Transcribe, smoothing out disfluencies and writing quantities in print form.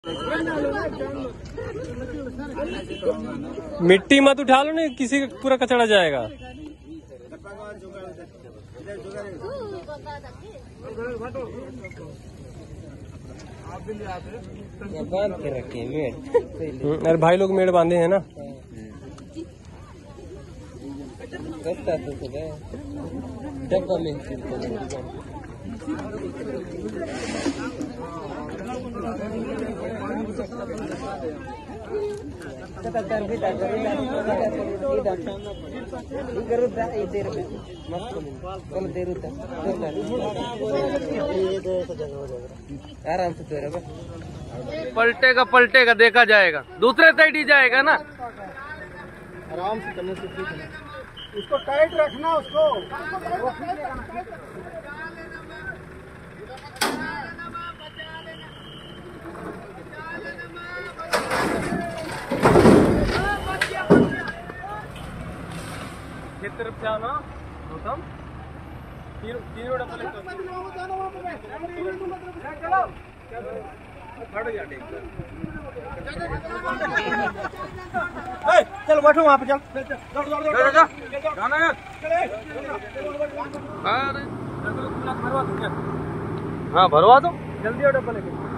मिट्टी मत उठा लो, नहीं किसी का पूरा कचरा जाएगा। बांध के रखे मेड़। अरे भाई लोग मेड़ बांधे हैं ना। डब्बा में आराम से पलटेगा पलटेगा, देखा जाएगा, दूसरे साइड ही जाएगा ना। आराम से करने से ठीक है। उसको टाइट रखना, उसको खेत तरफ से आना गौतम। तीनों डब्बे चलो बैठो वहाँ पे, चल हाँ भरवा दो जल्दी डब्बा लेके।